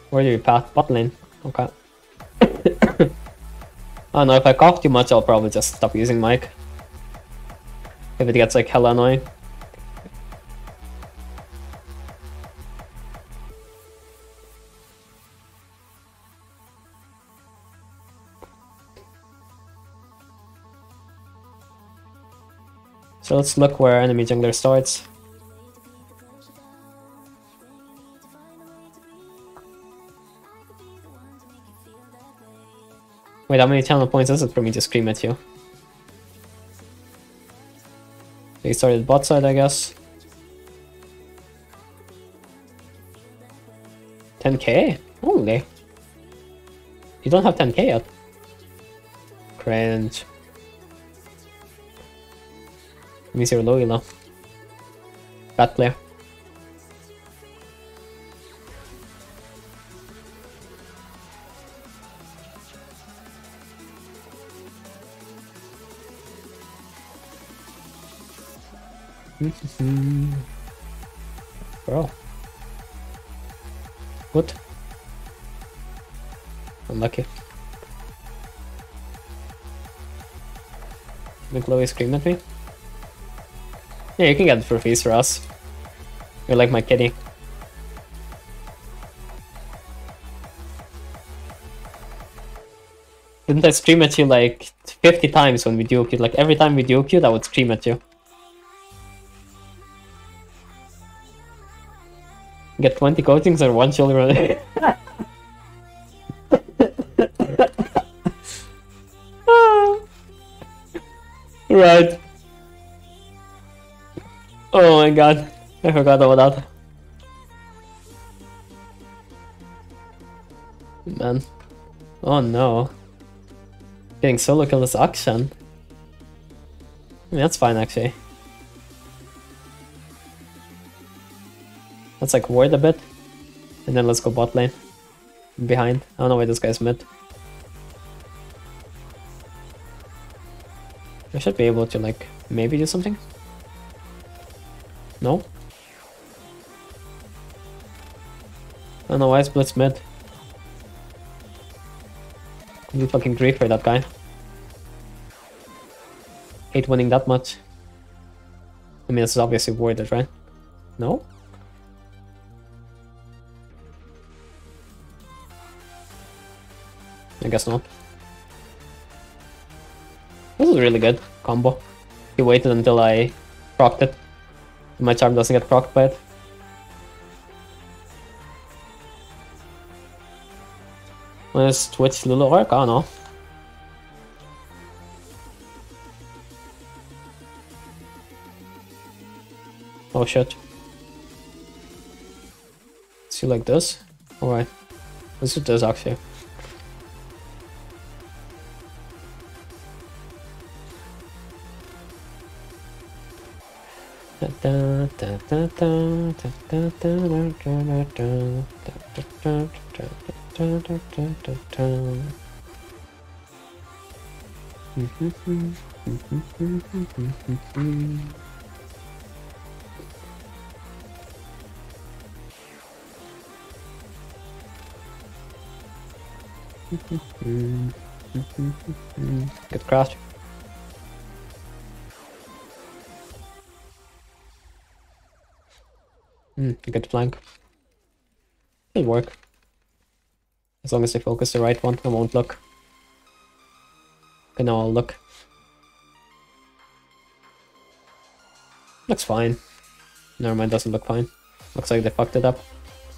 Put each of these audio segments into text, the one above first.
Where do you path? Bot lane. Okay. I don't know, if I cough too much, I'll probably just stop using mic. If it gets like hella annoying. So let's look where enemy jungler starts. Wait, how many channel points is it for me to scream at you? They started bot side, I guess. 10k? Holy. You don't have 10k yet. Cringe. Let me see your low elo. Bad player. Bro. Good. Unlucky. Did Chloe scream at me? Yeah, you can get it for fees for us. You're like my kitty. Didn't I scream at you like 50 times when we duo queued? Like every time we duo queued, I would scream at you. Get 20 coatings or one children. Right. Oh my god. I forgot about that. Man. Oh no. Getting solo kill is action. I mean, that's fine actually. Let's like ward a bit. And then let's go bot lane. Behind. I don't know why this guy's mid. I should be able to like maybe do something. No? I don't know why I splits mid. You fucking grief for that guy. Hate winning that much. I mean, this is obviously warded, right? No? I guess not. This is really good combo. He waited until I procced it. My charm doesn't get procced by it. Let's Twitch Lulu Orc? I don't know. Oh shit. Let's do like this. Alright. Let's do this actually. Good crash. Good flank. It'll work. As long as they focus the right one, I won't look. Okay, now I'll look. Looks fine. Never mind, doesn't look fine. Looks like they fucked it up.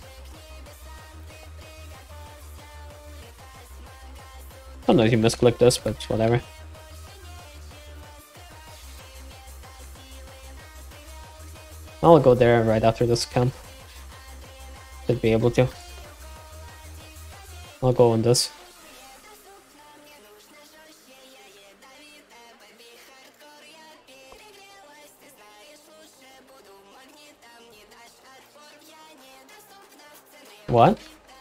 I don't know if you misclicked this, but whatever. I'll go there right after this camp. Should be able to. I'll go on this. What?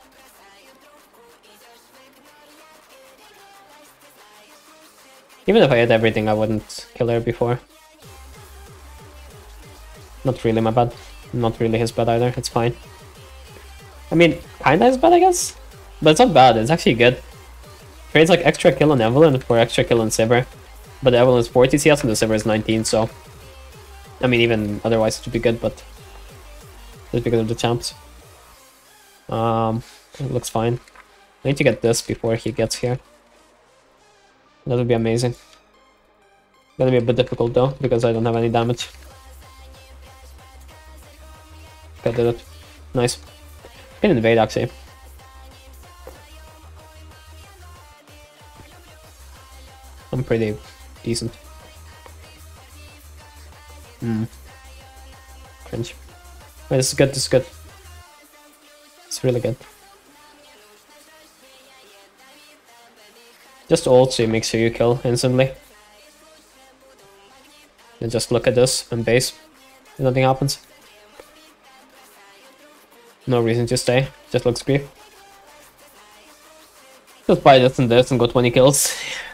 Even if I had everything, I wouldn't kill her before. Not really my bad. Not really his bad either, it's fine. I mean, kinda is bad, I guess. But it's not bad, it's actually good. Trades like extra kill on Evelynn for extra kill on Sivir. But Evelynn is 40 CS and the Sivir is 19, so... I mean, even otherwise it would be good, but... just because of the champs. It looks fine. I need to get this before he gets here. That would be amazing. Gonna be a bit difficult though, because I don't have any damage. Okay, did it. Nice. Can invade actually. I'm pretty decent. Cringe. Wait, this is good, this is good. It's really good. Just ult so you make sure you kill instantly. And just look at this and base. If nothing happens. No reason to stay, just looks creep. Just buy this and go 20 kills.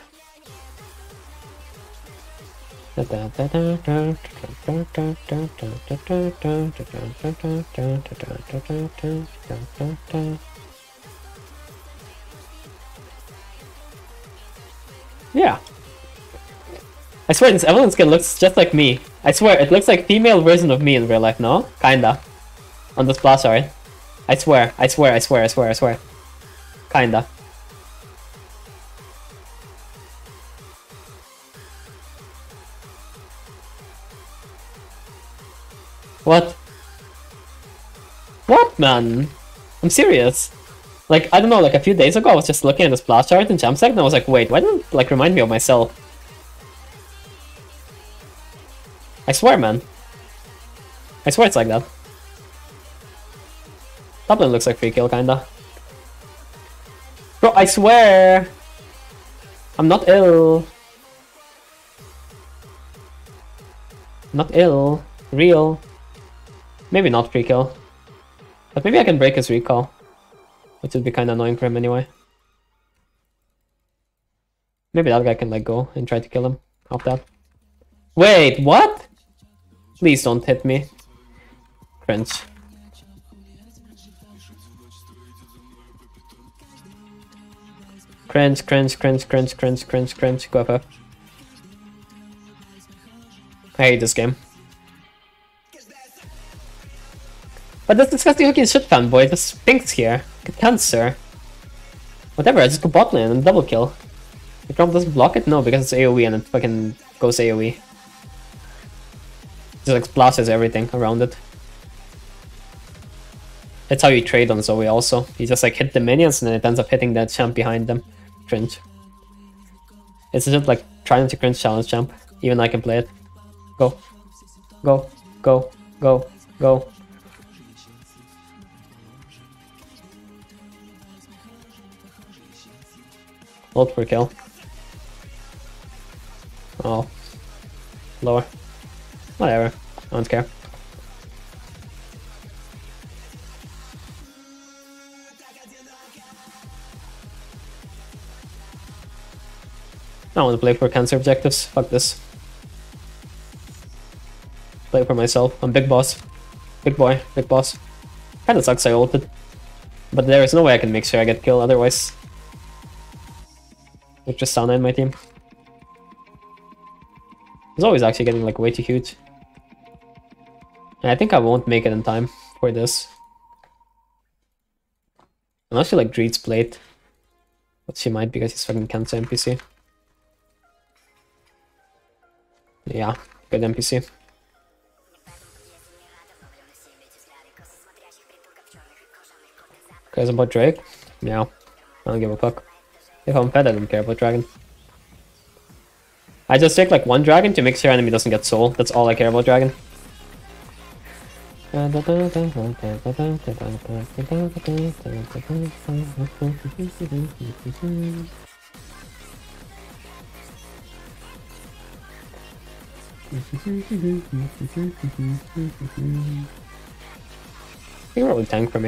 Yeah. I swear this Evelynn skin looks just like me. I swear, it looks like female version of me in real life, no? Kinda. On the splash art. I swear, I swear, I swear, I swear, I swear. Kinda. What? What, man? I'm serious. Like, I don't know, like a few days ago I was just looking at the splash art in Champ Sec and I was like, wait, why didn't it like remind me of myself? I swear, man. I swear it's like that. Top lane looks like free kill, kinda. Bro, I swear! I'm not ill. Not ill. Real. Maybe not free kill. But maybe I can break his recall. Which would be kinda annoying for him anyway. Maybe that guy can like go and try to kill him off that. Wait, what? Please don't hit me. Cringe. Cringe, cringe, cringe, cringe, cringe, cringe, cringe. Go FF. I hate this game. But this disgusting looking shit fanboy just stinks here. Get cancer. Whatever, I just go bot lane and double kill. The Trump doesn't block it? No, because it's AoE and it fucking goes AoE. Just like splashes everything around it. That's how you trade on Zoe also. You just like hit the minions and then it ends up hitting that champ behind them. Cringe. It's just like trying to cringe challenge champ. Even I can play it. Go. Go. Go. Go. Go. Ult for kill. Oh. Lower. Whatever. I don't care. I want to play for cancer objectives. Fuck this. Play for myself. I'm big boss. Big boy. Big boss. Kinda sucks I ulted. But there is no way I can make sure I get killed otherwise. With just Sana in my team. It's always actually getting like way too huge. And I think I won't make it in time for this. Unless she like Dreed's plate. But she might because he's fucking cancer NPC. Yeah, good NPC. Cares about Drake? Yeah, I don't give a fuck. If I'm fed, I don't care about dragon. I just take like one dragon to make sure enemy doesn't get soul. That's all I care about dragon. You're really tank for me.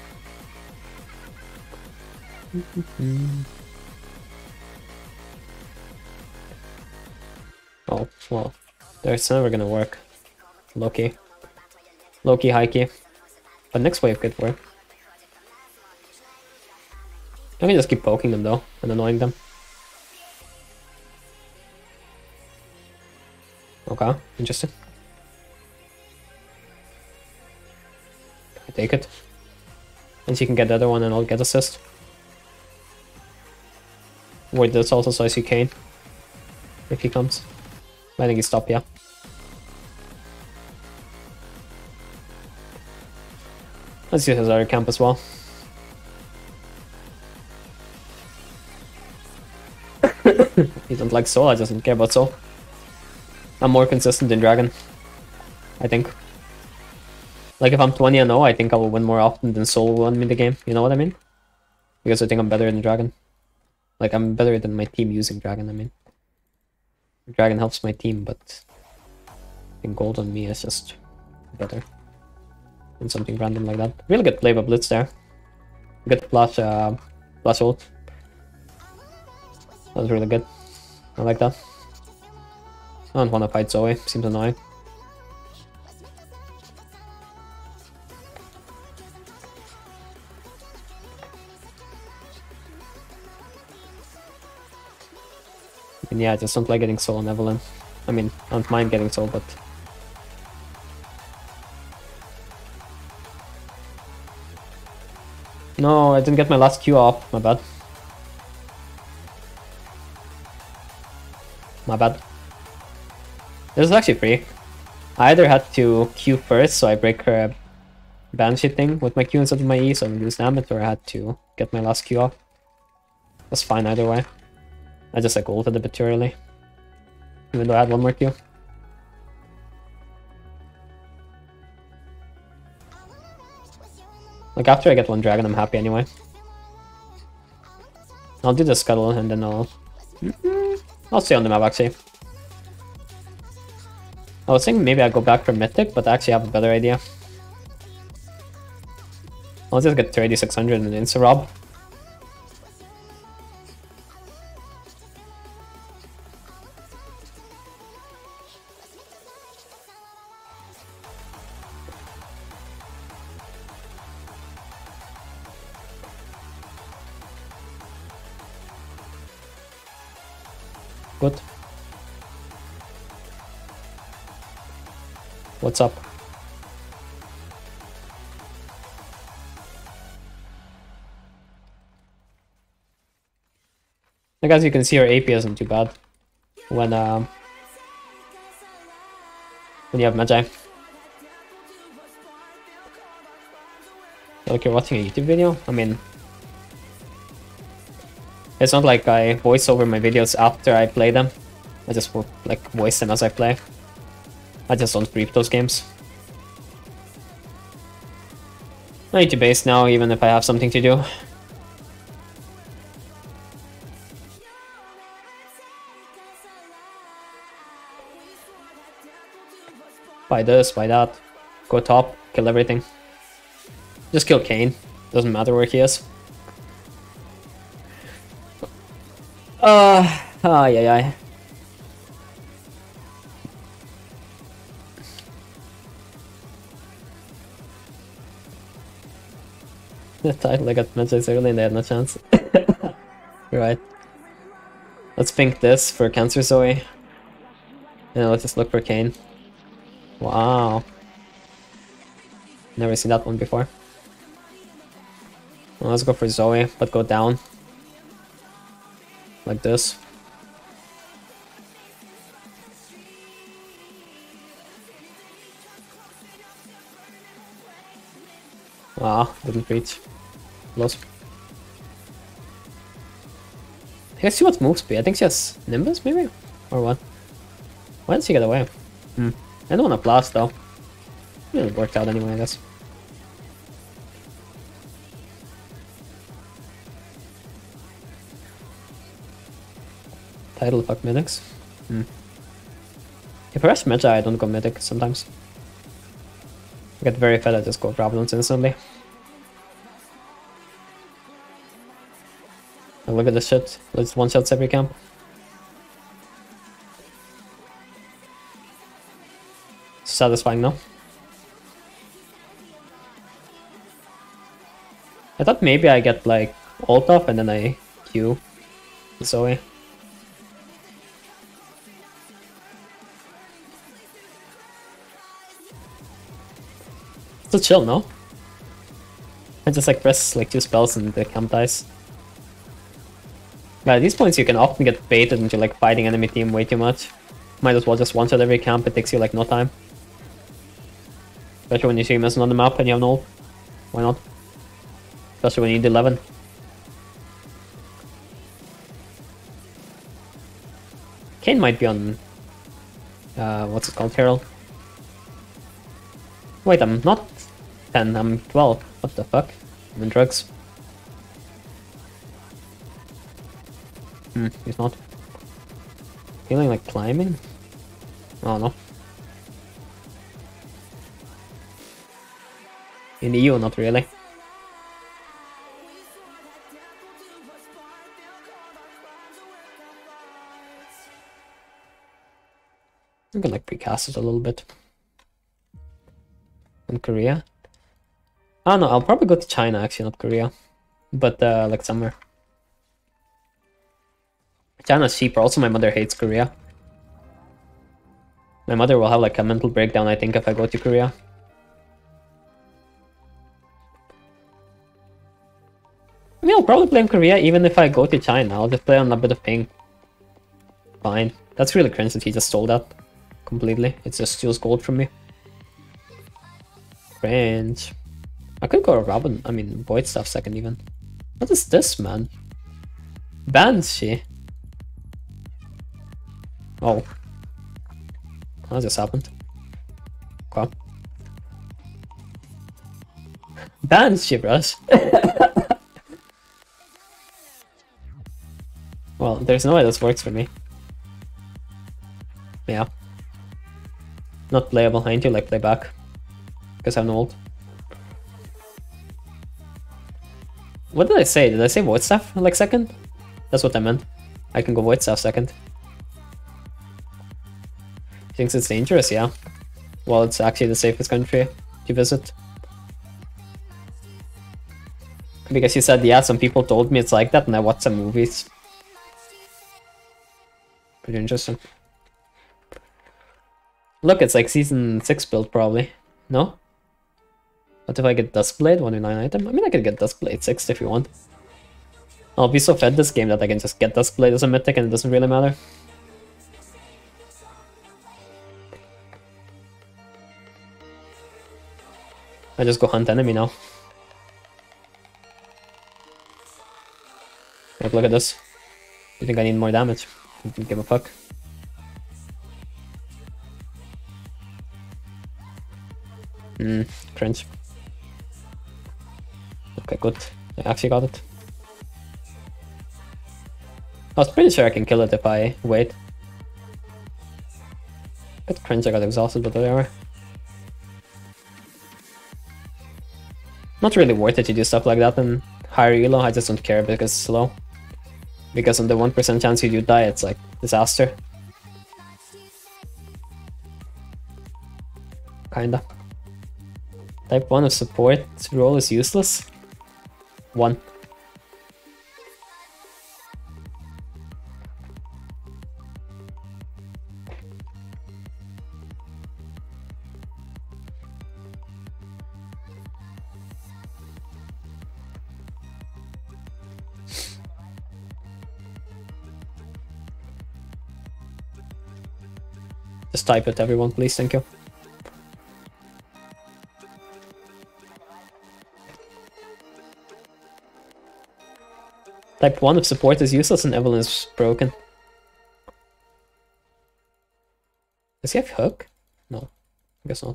Oh, well, it's never gonna work. Low-key. Low-key, high-key. But next wave could work. I can just keep poking them though and annoying them. Okay, interesting. I take it. And she can get the other one and I'll get assist. Wait, that's also so I see Kane. If he comes. I think he stopped, yeah. Let's use his other camp as well. He doesn't like Soul, I doesn't care about Soul. I'm more consistent in Dragon. I think. Like if I'm 20-0, I think I will win more often than Soul will win me the game. You know what I mean? Because I think I'm better than Dragon. Like I'm better than my team using Dragon, I mean. Dragon helps my team, but I think gold on me is just better. And something random like that. Really good play by Blitz there. Good flash, flash ult. That was really good. I like that. I don't want to fight Zoe, seems annoying. And yeah, I just don't like getting Soul on Evelynn. I mean, I don't mind getting Soul, but... No, I didn't get my last Q off, my bad. My bad. This is actually free. I either had to Q first, so I break her Banshee thing with my Q instead of my E, so I lose damage, or I had to get my last Q off. That's fine either way. I just like ulted a bit too early. Even though I had one more Q. Like after I get one dragon, I'm happy anyway. I'll do the scuttle and then I'll stay on the map actually. I was thinking maybe I'd go back for Mythic, but I actually have a better idea. I'll just get 3600 and insta-rob. Good. What's up? Like as you can see, our AP isn't too bad when you have Magi. Like you're watching a YouTube video? I mean, it's not like I voice over my videos after I play them. I just like voice them as I play. I just don't brief those games. I need to base now, even if I have something to do. Buy this, buy that. Go top, kill everything. Just kill Kane. Doesn't matter where he is. Ay. The title I got messages early and they had no chance. You're right. Let's pink this for Cancer Zoe. And let's just look for Kane. Wow. Never seen that one before. Well, let's go for Zoe, but go down. Like this. Wow, didn't reach. Close. Let's see what moves be. I think she has Nimbus, maybe? Or what? Why did she get away? I don't want to blast though. It worked out anyway, I guess. Title fuck medics. If I rush Magi, I don't go medic sometimes. I get very fed, I just go problems instantly. And look at this shit. Let's one-shots every camp. Satisfying now. I thought maybe I get like ult off and then I Q Zoe. Still chill, no? I just like press like 2 spells and the camp dies. But at these points you can often get baited into like fighting enemy team way too much. Might as well just one-shot every camp, it takes you like no time. Especially when you see him messing on the map and you have no ult. Why not? Especially when you need 11. Kane might be on... what's it called? Herald. Wait, I'm not 10, I'm 12. What the fuck? I'm in drugs. He's not. Feeling like climbing? Oh no. In the EU, not really. I'm gonna like precast it a little bit. In Korea? Oh no, I'll probably go to China actually, not Korea. But like somewhere. China's cheaper, also my mother hates Korea. My mother will have like a mental breakdown I think if I go to Korea. I mean, I'll probably play in Korea even if I go to China. I'll just play on a bit of ping. Fine. That's really cringe that he just stole that completely. It's just steals gold from me. Cringe. I could go Robin, I mean, Void stuff second even. What is this, man? Banshee. Oh. That just happened. Okay. Banshee, bros. Well, there's no way this works for me. Yeah. Not playable behind you, like play back. Because I have no ult. What did I say? Did I say Void Staff like second? That's what I meant. I can go Void Staff second. Thinks it's dangerous, yeah. Well, it's actually the safest country to visit. Because you said, yeah, some people told me it's like that, and I watched some movies. Pretty interesting. Look, it's like season 6 build, probably. No? What if I get Duskblade, 1v9 item? I mean, I could get Duskblade 6 if you want. I'll be so fed this game that I can just get Duskblade as a mythic and it doesn't really matter. I just go hunt enemy now. Like, look at this. You think I need more damage? I don't give a fuck. Cringe. Okay, good. I actually got it. I was pretty sure I can kill it if I wait. Bit cringe, I got exhausted, but whatever. Not really worth it to do stuff like that in higher elo, I just don't care because it's slow. Because on the 1% chance you do die, it's like disaster. Kinda. Type 1 of support role is useless. 1. Just type it, everyone, please, thank you. Type 1 of support is useless and Evelynn is broken. Does he have hook? No, I guess not.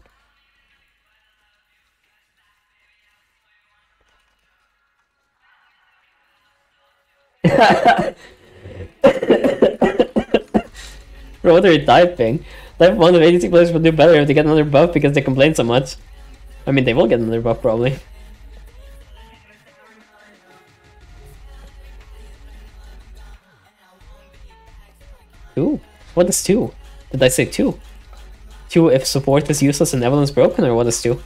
Bro, what are you typing? Type 1 of 86 players will do better if they get another buff because they complain so much. I mean, they will get another buff probably. Two? What is 2? Did I say 2? 2 if support is useless and Evelynn is broken, or what is 2?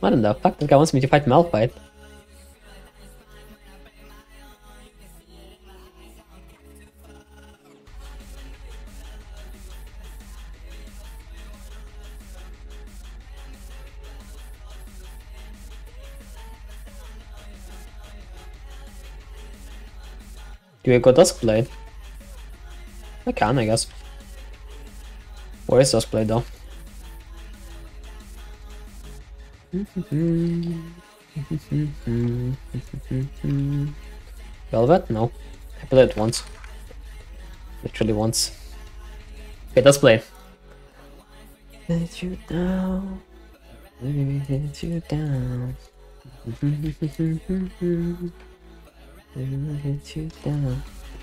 What in the fuck? This guy wants me to fight Malphite. Do we go Duskblade? I can, I guess. Where is Duskblade though? Velvet? No. I played it once. Literally once. Okay, Duskblade. Let you down. Let me let you down. Let me let you down.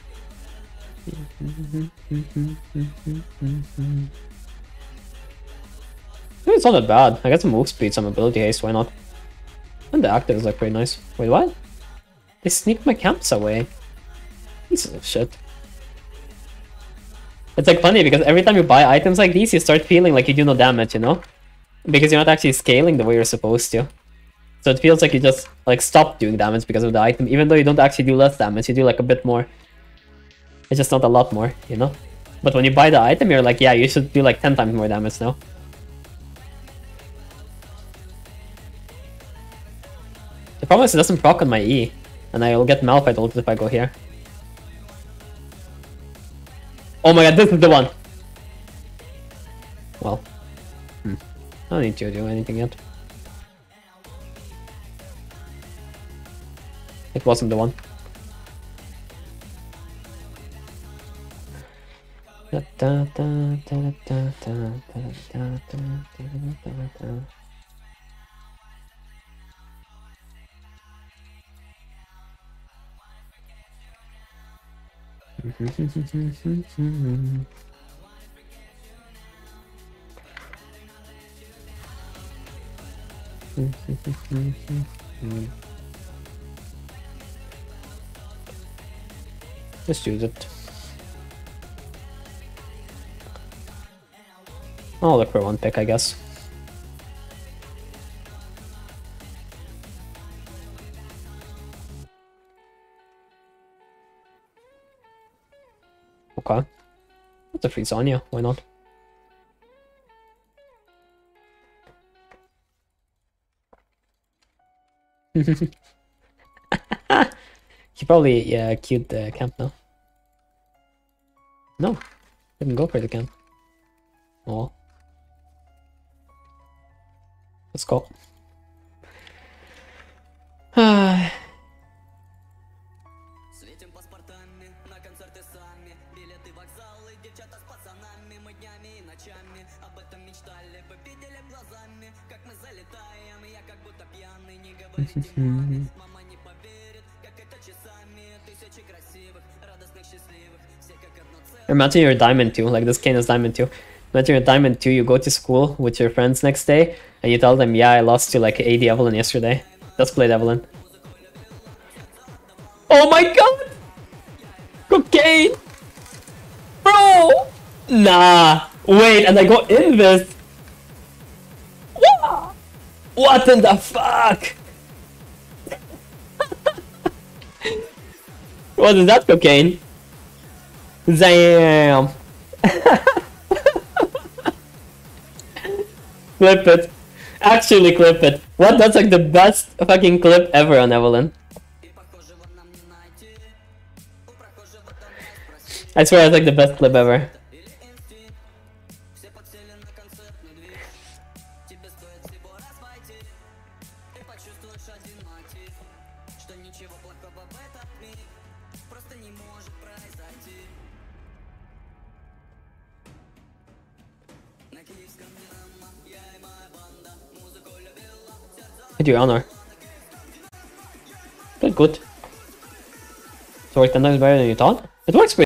It's not that bad. I got some move speed, some ability haste, why not? And the active is like pretty nice. Wait, what? They sneaked my camps away. Pieces of shit. It's like funny because every time you buy items like these, you start feeling like you do no damage, you know? Because you're not actually scaling the way you're supposed to. So it feels like you just like stop doing damage because of the item, even though you don't actually do less damage, you do like a bit more. It's just not a lot more, you know? But when you buy the item, you're like, yeah, you should do like 10 times more damage now. The problem is it doesn't proc on my E, and I'll get Malphite ulted if I go here. Oh my god, this is the one! Well. I don't need to do anything yet. It wasn't the one. Just use it. I'll look for one pick, I guess. Okay. That's a free Sonya, why not? He probably, yeah, queued the camp now. No, didn't go for the camp. Oh. Let's go. Imagine you're Diamond 2, like this Kane is Diamond 2. Imagine you're Diamond 2, you go to school with your friends next day, and you tell them, yeah, I lost to like AD Evelynn yesterday. Duskblade Evelynn. Oh my god! Cocaine! Bro! Nah! Wait, and I go in this! What in the fuck? What is that, cocaine? Damn! Clip it. Actually clip it. What? That's like the best fucking clip ever on Evelynn. I swear it's like the best clip ever. Hit your honor. Good, good. So worked 10 times better than you thought? It works pretty